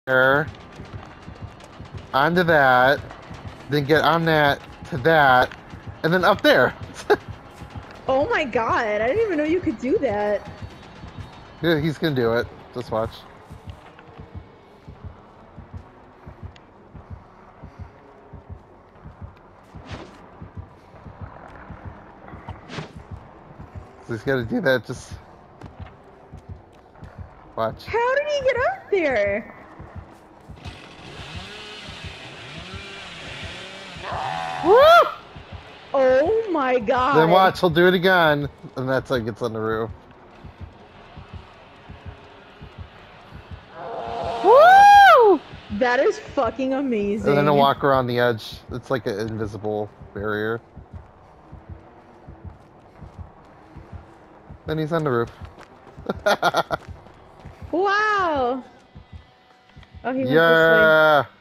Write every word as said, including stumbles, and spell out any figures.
there, onto that, then get on that to that, and then up there. Oh my god, I didn't even know you could do that. Yeah, he's gonna do it. Just watch. So he's gotta do that. Just watch. How did he get up there? Woo! Oh my god. Then watch, he'll do it again, and that's how he gets on the roof. Woo! That is fucking amazing. And then he'll walk around the edge. It's like an invisible barrier. Then he's on the roof. Wow. Oh, he went this way. Yeah.